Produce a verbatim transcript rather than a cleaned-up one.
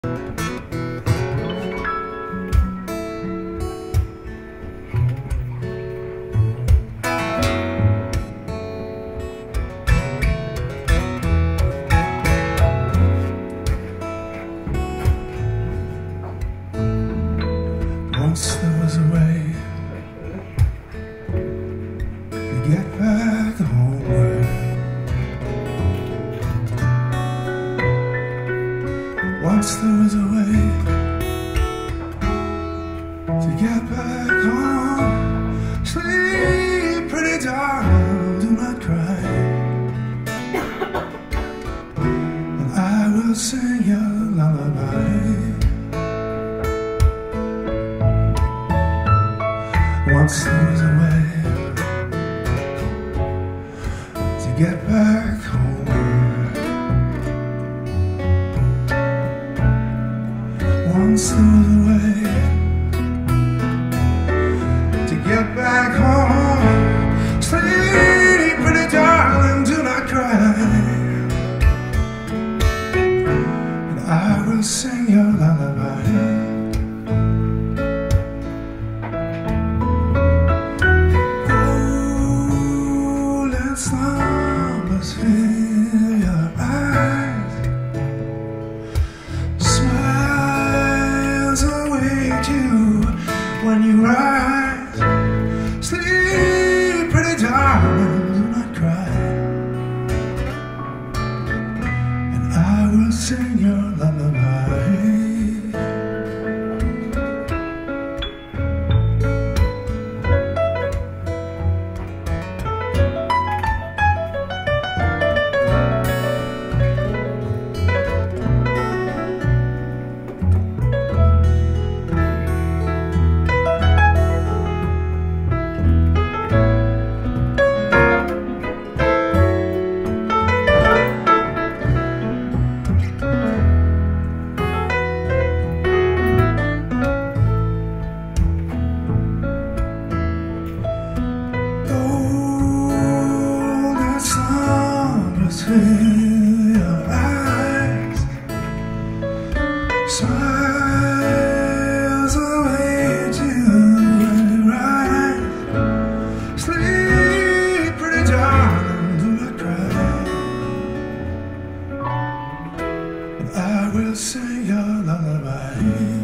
Once there was a way to get back homeward. Once there was a way to get back home. Sleep, pretty darling, do not cry, and I will sing you a lullaby. Once there was a way to get back homeward. Once there was a way to get back home. Sleep, pretty darling, do not cry, and I will sing your lullaby. Slumbers fill your eyes, smiles await you when you rise. Sleep, pretty darling, do not cry, and I will sing your lullaby. Fill your eyes, smiles await you when you rise. Sleep, pretty darling, do not cry, and I will sing your lullaby.